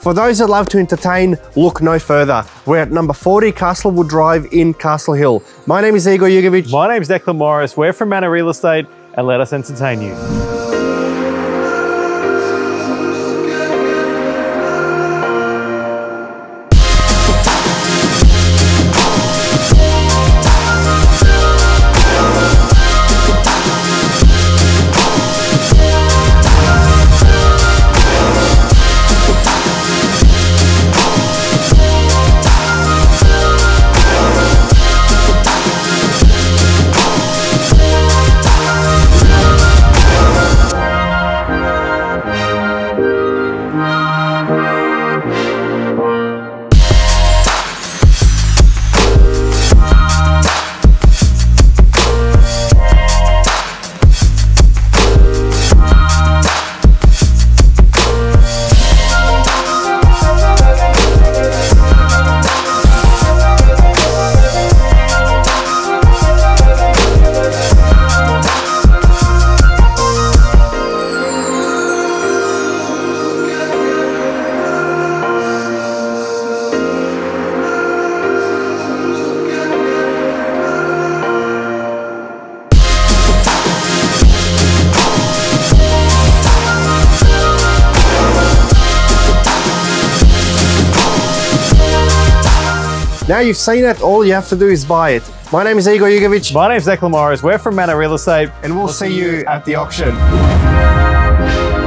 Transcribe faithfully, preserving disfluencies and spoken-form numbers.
For those that love to entertain, look no further. We're at number forty Castlewood Drive in Castle Hill. My name is Igor Jugovic. My name's Declan Morris. We're from Manor Real Estate, and let us entertain you. Now you've seen it, all you have to do is buy it. My name is Igor Jugovic. My name's Declan Morris. We're from Manor Real Estate, And we'll, we'll see you at the auction.